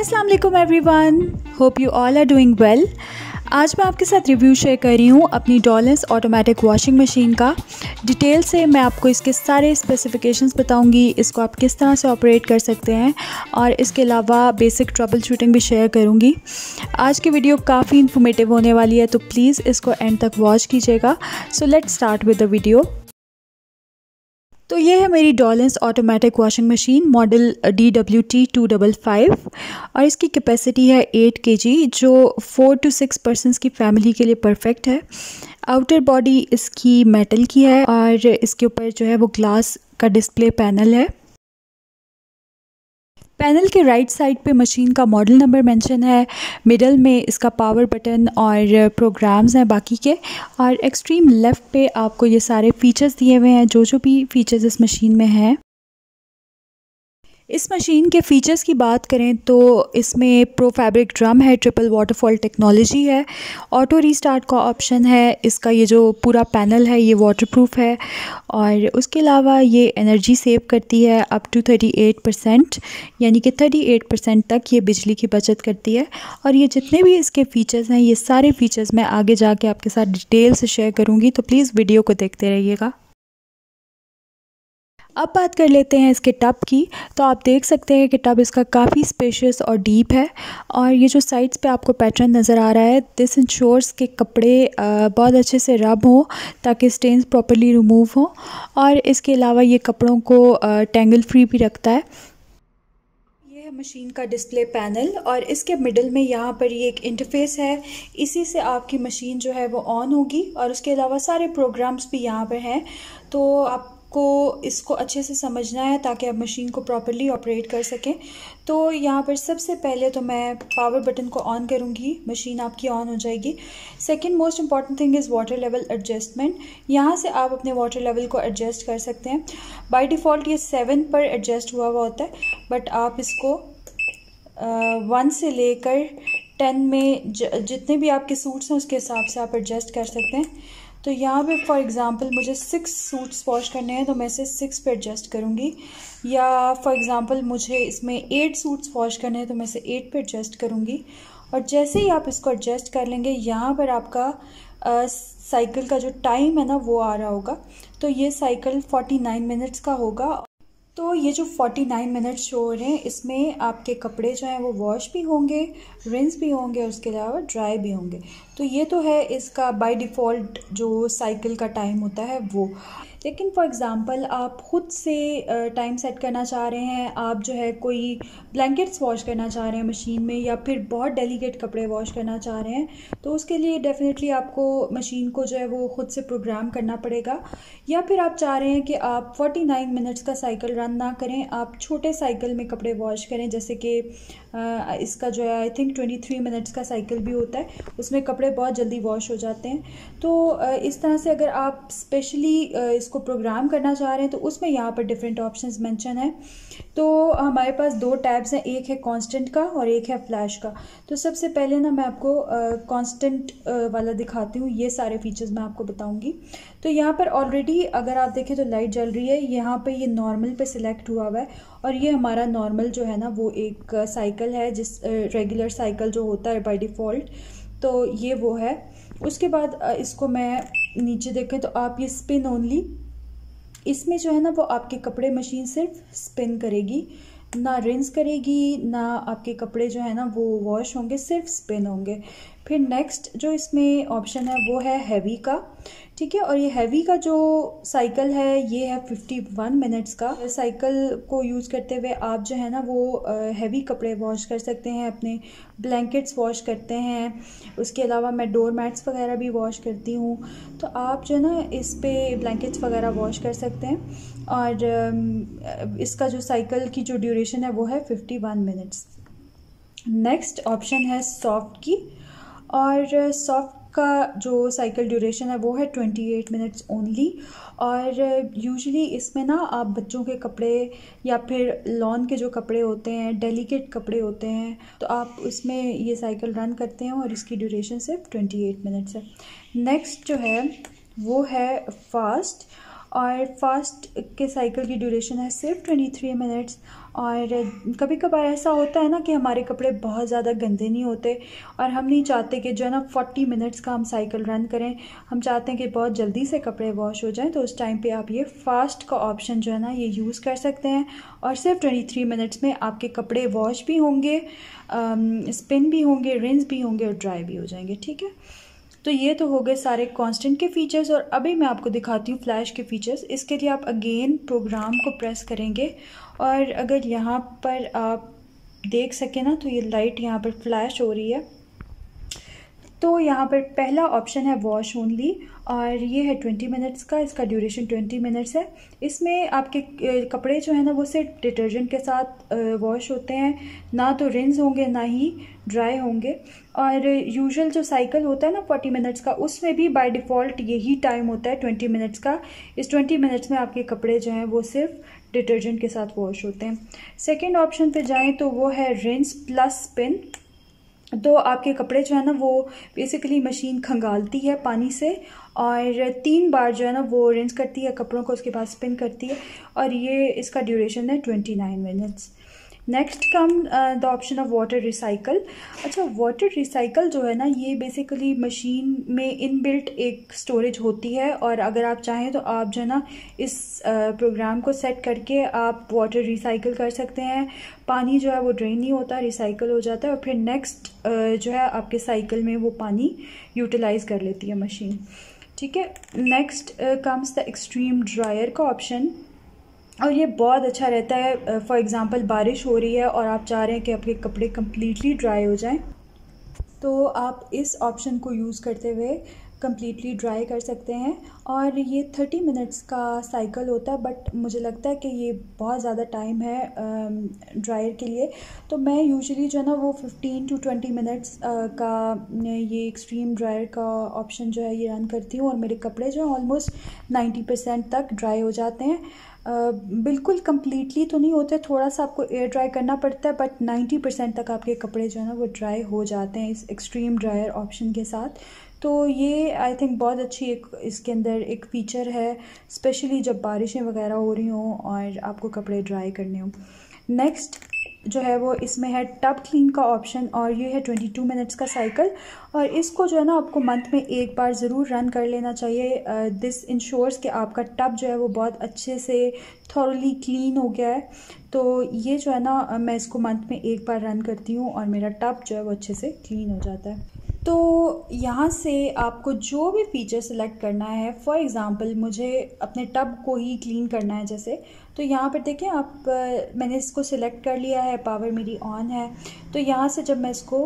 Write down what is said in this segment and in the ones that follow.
अस्सलाम वालेकुम everyone, hope you all are doing well. आज मैं आपके साथ रिव्यू शेयर कर रही हूँ अपनी डॉलेंस ऑटोमेटिक वॉशिंग मशीन का। डिटेल से मैं आपको इसके सारे स्पेसिफिकेशंस बताऊँगी, इसको आप किस तरह से ऑपरेट कर सकते हैं और इसके अलावा बेसिक ट्रबल शूटिंग भी शेयर करूँगी। आज की वीडियो काफ़ी इन्फॉर्मेटिव होने वाली है, तो प्लीज़ इसको एंड तक वॉच कीजिएगा। So let's start with the video. तो ये है मेरी Dawlance automatic washing machine model DWT255 और इसकी कैपेसिटी है 8 kg, जो 4 to 6 पर्सनस की फ़ैमिली के लिए परफेक्ट है। आउटर बॉडी इसकी मेटल की है और इसके ऊपर जो है वो ग्लास का डिस्प्ले पैनल है। पैनल के राइट साइड पे मशीन का मॉडल नंबर मेंशन है, मिडल में इसका पावर बटन और प्रोग्राम्स हैं बाकी के, और एक्सट्रीम लेफ़्ट पे आपको ये सारे फीचर्स दिए हुए हैं जो भी फीचर्स इस मशीन में हैं। इस मशीन के फ़ीचर्स की बात करें तो इसमें प्रो फैब्रिक ड्रम है, ट्रिपल वाटरफॉल टेक्नोलॉजी है, ऑटो रीस्टार्ट का ऑप्शन है, इसका ये जो पूरा पैनल है ये वाटरप्रूफ है, और उसके अलावा ये एनर्जी सेव करती है अप टू 38%, यानी कि 38% तक ये बिजली की बचत करती है। और ये जितने भी इसके फ़ीचर्स हैं ये सारे फ़ीचर्स मैं आगे जाके आपके साथ डिटेल से शेयर करूँगी, तो प्लीज़ वीडियो को देखते रहिएगा। अब बात कर लेते हैं इसके टब की। तो आप देख सकते हैं कि टब इसका काफ़ी स्पेशियस और डीप है, और ये जो साइड्स पे आपको पैटर्न नज़र आ रहा है, दिस इंश्योर्स के कपड़े बहुत अच्छे से रब हों ताकि स्टेन्स प्रॉपर्ली रिमूव हों, और इसके अलावा ये कपड़ों को टेंगल फ्री भी रखता है। ये है मशीन का डिस्प्ले पैनल, और इसके मिडल में यहाँ पर ये एक इंटरफेस है, इसी से आपकी मशीन जो है वो ऑन होगी, और उसके अलावा सारे प्रोग्राम्स भी यहाँ पर हैं। तो आपको इसको अच्छे से समझना है ताकि आप मशीन को प्रॉपर्ली ऑपरेट कर सकें। तो यहाँ पर सबसे पहले तो मैं पावर बटन को ऑन करूँगी, मशीन आपकी ऑन हो जाएगी। Second most important thing is water level adjustment. यहाँ से आप अपने वाटर लेवल को एडजस्ट कर सकते हैं। बाय डिफ़ॉल्ट ये 7 पर एडजस्ट हुआ होता है, बट आप इसको 1 से लेकर 10 में जितने भी आपके सूट्स हैं उसके हिसाब से आप एडजस्ट कर सकते हैं। तो यहाँ पे फॉर एग्ज़ाम्पल मुझे 6 सूट्स वॉश करने हैं तो मैं इसे 6 पे एडजस्ट करूँगी, या फॉर एग्ज़ाम्पल मुझे इसमें 8 सूट्स वॉश करने हैं तो मैं इसे 8 पे एडजस्ट करूँगी। और जैसे ही आप इसको एडजस्ट कर लेंगे, यहाँ पर आपका साइकिल का जो टाइम है ना वो आ रहा होगा। तो ये साइकिल 49 मिनट्स का होगा। तो ये जो 49 मिनट्स शो हो रहे हैं, इसमें आपके कपड़े जो हैं वो वॉश भी होंगे, रिंस भी होंगे, और उसके अलावा ड्राई भी होंगे। तो ये तो है इसका बाय डिफ़ॉल्ट जो साइकिल का टाइम होता है वो। लेकिन फॉर एग्ज़ाम्पल आप ख़ुद से टाइम सेट करना चाह रहे हैं, आप जो है कोई ब्लैंकेट्स वॉश करना चाह रहे हैं मशीन में, या फिर बहुत डेलिकेट कपड़े वॉश करना चाह रहे हैं, तो उसके लिए डेफिनेटली आपको मशीन को जो है वो ख़ुद से प्रोग्राम करना पड़ेगा। या फिर आप चाह रहे हैं कि आप 49 मिनट्स का साइकिल रन ना करें, आप छोटे साइकिल में कपड़े वॉश करें, जैसे कि इसका जो है आई थिंक 23 मिनट्स का साइकिल भी होता है, उसमें कपड़े बहुत जल्दी वॉश हो जाते हैं। तो इस तरह से अगर आप स्पेशली इसको प्रोग्राम करना चाह रहे हैं तो उसमें यहाँ पर डिफरेंट ऑप्शंस मेंशन है। तो हमारे पास 2 टैब्स हैं, एक है कांस्टेंट का और एक है फ्लैश का। तो सबसे पहले ना मैं आपको कांस्टेंट वाला दिखाती हूँ, ये सारे फीचर्स मैं आपको बताऊँगी। तो यहाँ पर ऑलरेडी अगर आप देखें तो लाइट जल रही है, यहाँ पे ये नॉर्मल पे सिलेक्ट हुआ हुआ है, और ये हमारा नॉर्मल जो है ना वो एक साइकिल है, जिस रेगुलर साइकिल जो होता है बाय डिफ़ॉल्ट, तो ये वो है। उसके बाद इसको मैं नीचे देखें तो आप ये स्पिन ओनली, इसमें जो है ना वो आपके कपड़े मशीन सिर्फ स्पिन करेगी, ना रिंस करेगी, ना आपके कपड़े जो है ना वो वॉश होंगे, सिर्फ स्पिन होंगे। फिर नेक्स्ट जो इसमें ऑप्शन है वो है हैवी का, ठीक है। और ये हैवी का जो साइकिल है ये है 51 मिनट्स का। साइकिल को यूज़ करते हुए आप जो है ना वो हैवी कपड़े वॉश कर सकते हैं, अपने ब्लैंकेट्स वॉश करते हैं, उसके अलावा मैं डोर मैट्स वगैरह भी वॉश करती हूँ, तो आप जो है ना इस पे ब्लैंकेट्स वगैरह वॉश कर सकते हैं। और इसका जो साइकिल की जो ड्यूरेशन है वो है 51 मिनट्स। नेक्स्ट ऑप्शन है सॉफ्ट की, और सॉफ्ट का जो साइकिल ड्यूरेशन है वो है 28 मिनट्स ओनली। और यूजुअली इसमें ना आप बच्चों के कपड़े या फिर लॉन के जो कपड़े होते हैं, डेलिकेट कपड़े होते हैं, तो आप उसमें ये साइकिल रन करते हैं, और इसकी ड्यूरेशन सिर्फ 28 मिनट्स है। नेक्स्ट जो है वो है फास्ट, और फास्ट के साइकिल की ड्यूरेशन है सिर्फ 23 मिनट्स। और कभी कभार ऐसा होता है ना कि हमारे कपड़े बहुत ज़्यादा गंदे नहीं होते और हम नहीं चाहते कि जो है ना 40 मिनट्स का हम साइकिल रन करें, हम चाहते हैं कि बहुत जल्दी से कपड़े वॉश हो जाएं। तो उस टाइम पे आप ये फास्ट का ऑप्शन जो है ना ये यूज़ कर सकते हैं और सिर्फ 23 मिनट्स में आपके कपड़े वॉश भी होंगे, स्पिन भी होंगे, रिंस भी होंगे और ड्राई भी हो जाएंगे। ठीक है, तो ये तो हो गए सारे कांस्टेंट के फीचर्स। और अभी मैं आपको दिखाती हूँ फ्लैश के फीचर्स। इसके लिए आप अगेन प्रोग्राम को प्रेस करेंगे और अगर यहाँ पर आप देख सकें ना तो ये लाइट यहाँ पर फ्लैश हो रही है। तो यहाँ पर पहला ऑप्शन है वॉश ओनली और ये है 20 मिनट्स का, इसका ड्यूरेशन 20 मिनट्स है। इसमें आपके कपड़े जो है ना वो सिर्फ डिटर्जेंट के साथ वॉश होते हैं, ना तो रिंस होंगे ना ही ड्राई होंगे। और यूजुअल जो साइकिल होता है ना 40 मिनट्स का, उसमें भी बाय डिफ़ॉल्ट यही टाइम होता है 20 मिनट्स का। इस 20 मिनट्स में आपके कपड़े जो हैं वो सिर्फ डिटर्जेंट के साथ वॉश होते हैं। सेकेंड ऑप्शन पे जाएँ तो वो है रिंस प्लस स्पिन। तो आपके कपड़े जो है ना वो बेसिकली मशीन खंगालती है पानी से और 3 बार जो है ना वो रिंस करती है कपड़ों को, उसके बाद स्पिन करती है और ये इसका ड्यूरेशन है 29 minutes. Next come the option of water recycle. अच्छा, वाटर रिसाइकल जो है ना ये बेसिकली मशीन में इनबिल्ट एक स्टोरेज होती है और अगर आप चाहें तो आप जो है ना इस प्रोग्राम को सेट करके आप वाटर रिसाइकल कर सकते हैं। पानी जो है वो ड्रेन नहीं होता, रिसाइकल हो जाता है और फिर नेक्स्ट जो है आपके साइकिल में वो पानी यूटिलाइज़ कर लेती है मशीन। ठीक है, next comes the extreme dryer का ऑप्शन और ये बहुत अच्छा रहता है। फॉर एग्ज़ाम्पल बारिश हो रही है और आप चाह रहे हैं कि आपके कपड़े कम्प्लीटली ड्राई हो जाएं, तो आप इस ऑप्शन को यूज़ करते हुए कम्प्लीटली ड्राई कर सकते हैं। और ये 30 मिनट्स का साइकिल होता है, बट मुझे लगता है कि ये बहुत ज़्यादा टाइम है ड्रायर के लिए, तो मैं यूजुअली जो है ना वो 15 to 20 मिनट्स का ये एक्सट्रीम ड्रायर का ऑप्शन जो है ये रन करती हूँ और मेरे कपड़े जो हैं ऑलमोस्ट 90% तक ड्राई हो जाते हैं। बिल्कुल कम्प्लीटली तो नहीं होते, थोड़ा सा आपको एयर ड्राई करना पड़ता है, बट 90% तक आपके कपड़े जो है ना वो ड्राई हो जाते हैं इस एक्सट्रीम ड्रायर ऑप्शन के साथ। तो ये आई थिंक बहुत अच्छी एक इसके अंदर एक फ़ीचर है, स्पेशली जब बारिशें वगैरह हो रही हों और आपको कपड़े ड्राई करने हों। नेक्स्ट जो है वो इसमें है टब क्लीन का ऑप्शन और ये है 22 मिनट्स का साइकिल और इसको जो है ना आपको मंथ में एक बार ज़रूर रन कर लेना चाहिए। दिस इंश्योर्स कि आपका टब जो है वो बहुत अच्छे से थॉरली क्लीन हो गया है। तो ये जो है ना मैं इसको मंथ में एक बार रन करती हूँ और मेरा टब जो है वो अच्छे से क्लीन हो जाता है। तो यहाँ से आपको जो भी फ़ीचर सेलेक्ट करना है, फॉर एग्ज़ाम्पल मुझे अपने टब को ही क्लीन करना है जैसे, तो यहाँ पर देखें आप मैंने इसको सिलेक्ट कर लिया है, पावर मेरी ऑन है। तो यहाँ से जब मैं इसको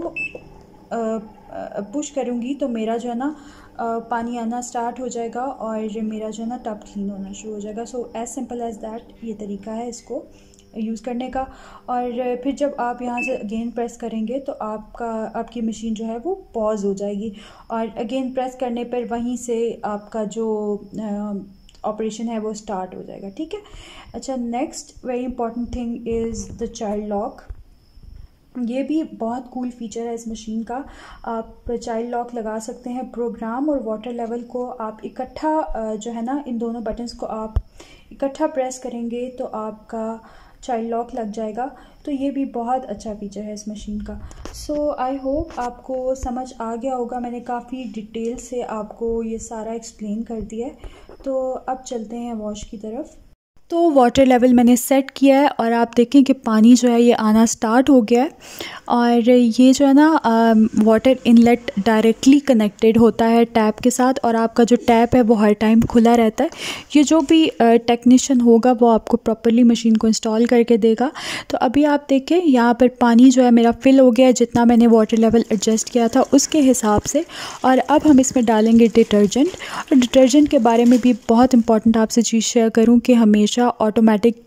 पुश करूँगी तो मेरा जो है ना पानी आना स्टार्ट हो जाएगा और मेरा जो है ना टब क्लीन होना शुरू हो जाएगा। So as simple as that ये तरीका है इसको यूज़ करने का। और फिर जब आप यहाँ से अगेन प्रेस करेंगे तो आपकी मशीन जो है वो पॉज हो जाएगी और अगेन प्रेस करने पर वहीं से आपका जो ऑपरेशन है वो स्टार्ट हो जाएगा। ठीक है, अच्छा, next very important thing is the child lock. ये भी बहुत कूल फीचर है इस मशीन का। आप चाइल्ड लॉक लगा सकते हैं। प्रोग्राम और वाटर लेवल को आप इकट्ठा जो है ना इन दोनों बटन्स को आप इकट्ठा प्रेस करेंगे तो आपका चाइल्ड लॉक लग जाएगा। तो ये भी बहुत अच्छा फीचर है इस मशीन का। सो आई होप आपको समझ आ गया होगा, मैंने काफ़ी डिटेल से आपको ये सारा एक्सप्लेन कर दिया है। तो अब चलते हैं वॉश की तरफ। तो वाटर लेवल मैंने सेट किया है और आप देखें कि पानी जो है ये आना स्टार्ट हो गया है और ये जो है ना वाटर इनलेट डायरेक्टली कनेक्टेड होता है टैप के साथ और आपका जो टैप है वो हर टाइम खुला रहता है। ये जो भी टेक्नीशियन होगा वो आपको प्रॉपर्ली मशीन को इंस्टॉल करके देगा। तो अभी आप देखें यहाँ पर पानी जो है मेरा फिल हो गया है जितना मैंने वाटर लेवल एडजस्ट किया था उसके हिसाब से। और अब हम इसमें डालेंगे डिटर्जेंट। और डिटर्जेंट के बारे में भी बहुत इंपॉर्टेंट आपसे चीज़ शेयर करूँ कि हमेशा ऑटोमेटिक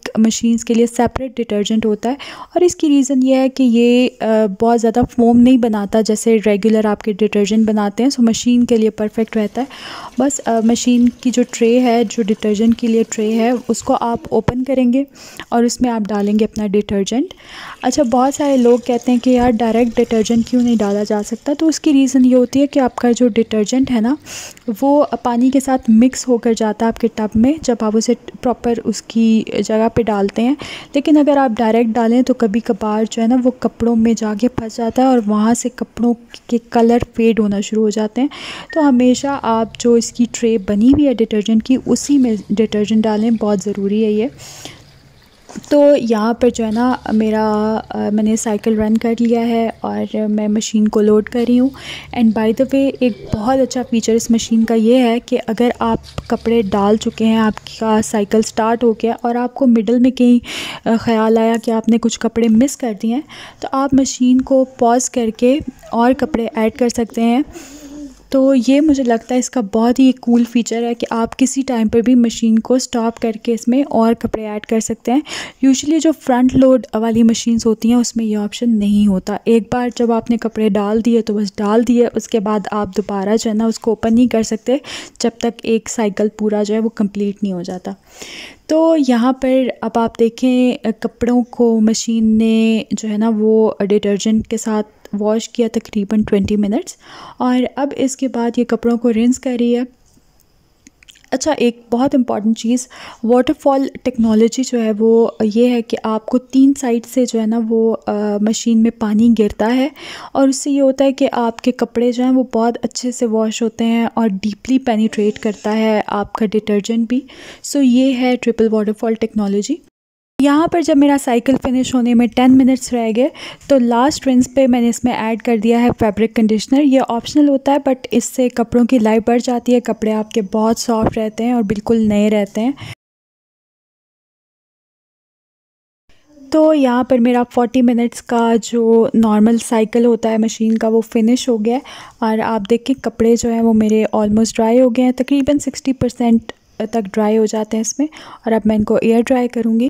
मशीन्स के लिए सेपरेट डिटर्जेंट होता है, और इसकी रीज़न ये है कि ये बहुत ज़्यादा फोम नहीं बनाता जैसे रेगुलर आपके डिटर्जेंट बनाते हैं। सो मशीन के लिए परफेक्ट रहता है। बस मशीन की जो ट्रे है, जो डिटर्जेंट के लिए ट्रे है, उसको आप ओपन करेंगे और उसमें आप डालेंगे अपना डिटर्जेंट। अच्छा, बहुत सारे लोग कहते हैं कि यार डायरेक्ट डिटर्जेंट क्यों नहीं डाला जा सकता, तो उसकी रीज़न ये होती है कि आपका जो डिटर्जेंट है ना, वो पानी के साथ मिक्स होकर जाता है आपके टब में जब आप उसे प्रॉपर उसकी जगह पे डालते हैं। लेकिन अगर आप डायरेक्ट डालें तो कभी कभार जो है ना वो कपड़ों में जाके फंस जाता है और वहाँ से कपड़ों के कलर फेड होना शुरू हो जाते हैं। तो हमेशा आप जो इसकी ट्रे बनी हुई है डिटर्जेंट की, उसी में डिटर्जेंट डालें, बहुत ज़रूरी है ये। तो यहाँ पर जो है ना मैंने साइकिल रन कर लिया है और मैं मशीन को लोड कर रही हूँ। एंड बाय द वे, एक बहुत अच्छा फ़ीचर इस मशीन का ये है कि अगर आप कपड़े डाल चुके हैं, आपका साइकिल स्टार्ट हो गया और आपको मिडल में कहीं ख़्याल आया कि आपने कुछ कपड़े मिस कर दिए हैं, तो आप मशीन को पॉज करके और कपड़े ऐड कर सकते हैं। तो ये मुझे लगता है इसका बहुत ही कूल फ़ीचर है कि आप किसी टाइम पर भी मशीन को स्टॉप करके इसमें और कपड़े ऐड कर सकते हैं। यूजुअली जो फ्रंट लोड वाली मशीन्स होती हैं उसमें ये ऑप्शन नहीं होता। एक बार जब आपने कपड़े डाल दिए तो बस डाल दिए, उसके बाद आप दोबारा जो है ना उसको ओपन नहीं कर सकते जब तक एक साइकिल पूरा जो है वो कंप्लीट नहीं हो जाता। तो यहाँ पर अब आप देखें, कपड़ों को मशीन ने जो है ना वो डिटर्जेंट के साथ वॉश किया तकरीबन 20 मिनट्स, और अब इसके बाद ये कपड़ों को रिंस कर रही है। अच्छा, एक बहुत इम्पॉर्टेंट चीज़, वाटरफॉल टेक्नोलॉजी जो है वो ये है कि आपको 3 साइड से जो है ना वो मशीन में पानी गिरता है, और उससे ये होता है कि आपके कपड़े जो हैं वो बहुत अच्छे से वॉश होते हैं और डीपली पेनिट्रेट करता है आपका डिटर्जेंट भी। सो ये है ट्रिपल वाटरफॉल टेक्नोलॉजी। यहाँ पर जब मेरा साइकिल फ़िनिश होने में 10 मिनट्स रह गए तो लास्ट रिंस पे मैंने इसमें ऐड कर दिया है फैब्रिक कंडीशनर। ये ऑप्शनल होता है बट इससे कपड़ों की लाइफ बढ़ जाती है, कपड़े आपके बहुत सॉफ्ट रहते हैं और बिल्कुल नए रहते हैं। तो यहाँ पर मेरा 40 मिनट्स का जो नॉर्मल साइकिल होता है मशीन का वो फ़िनिश हो गया है, और आप देखें कपड़े जो हैं वो मेरे ऑलमोस्ट ड्राई हो गए हैं, तकरीबन 60% तक ड्राई हो जाते हैं इसमें। और अब मैं इनको एयर ड्राई करूँगी।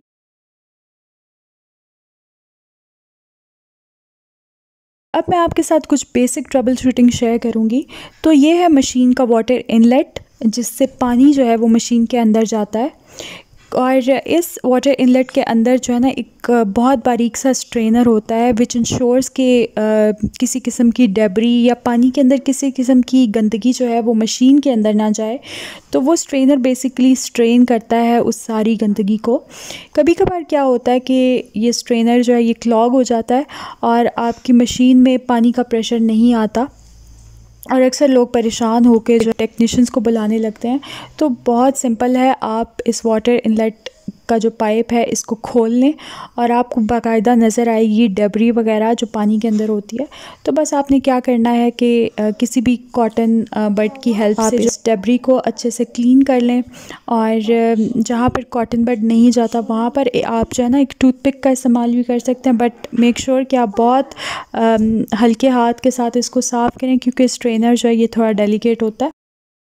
अब मैं आपके साथ कुछ बेसिक ट्रबल शूटिंग शेयर करूँगी। तो ये है मशीन का वाटर इनलेट, जिससे पानी जो है वो मशीन के अंदर जाता है, और इस वाटर इनलेट के अंदर जो है ना एक बहुत बारीक सा स्ट्रेनर होता है विच इंश्योर्स कि किसी किस्म की डेब्री या पानी के अंदर किसी किस्म की गंदगी जो है वो मशीन के अंदर ना जाए। तो वो स्ट्रेनर बेसिकली स्ट्रेन करता है उस सारी गंदगी को। कभी कभार क्या होता है कि ये स्ट्रेनर जो है ये क्लॉग हो जाता है और आपकी मशीन में पानी का प्रेशर नहीं आता, और अक्सर लोग परेशान होकर जो टेक्नीशियंस को बुलाने लगते हैं। तो बहुत सिंपल है, आप इस वाटर इनलेट का जो पाइप है इसको खोल लें और आपको बाकायदा नज़र आएगी डेब्री वगैरह जो पानी के अंदर होती है। तो बस आपने क्या करना है कि किसी भी कॉटन बड की हेल्प से इस डेब्री को अच्छे से क्लीन कर लें, और जहाँ पर कॉटन बड नहीं जाता वहाँ पर आप जो है ना एक टूथपिक का इस्तेमाल भी कर सकते हैं, बट मेक श्योर कि आप बहुत हल्के हाथ के साथ इसको साफ़ करें क्योंकि स्ट्रेनर जो है ये थोड़ा डेलिकेट होता है।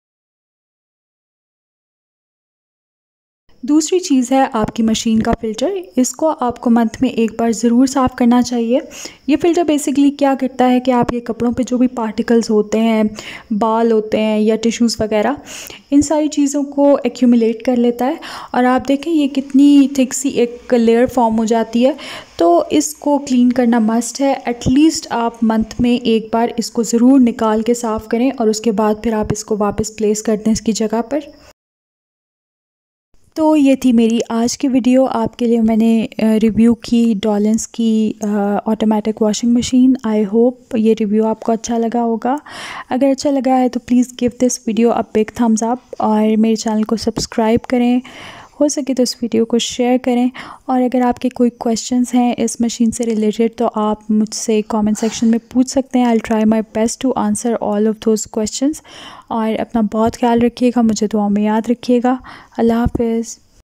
दूसरी चीज़ है आपकी मशीन का फ़िल्टर। इसको आपको मंथ में एक बार ज़रूर साफ़ करना चाहिए। ये फ़िल्टर बेसिकली क्या करता है कि आपके कपड़ों पे जो भी पार्टिकल्स होते हैं, बाल होते हैं या टिश्यूज़ वगैरह, इन सारी चीज़ों को एक्यूमुलेट कर लेता है, और आप देखें ये कितनी थिक सी एक लेयर फॉर्म हो जाती है। तो इसको क्लीन करना मस्ट है। एटलीस्ट आप मंथ में एक बार इसको ज़रूर निकाल के साफ़ करें और उसके बाद फिर आप इसको वापस प्लेस कर दें इसकी जगह पर। तो ये थी मेरी आज की वीडियो। आपके लिए मैंने रिव्यू की डॉलेंस की automatic washing machine. I hope ये रिव्यू आपको अच्छा लगा होगा। अगर अच्छा लगा है तो please give this video a big thumbs up और मेरे चैनल को सब्सक्राइब करें। हो सके तो इस वीडियो को शेयर करें, और अगर आपके कोई क्वेश्चंस हैं इस मशीन से रिलेटेड तो आप मुझसे कमेंट सेक्शन में पूछ सकते हैं। I will try my best to answer all of those questions. और अपना बहुत ख्याल रखिएगा, मुझे दुआ में याद रखिएगा। अल्लाह हाफ़िज़।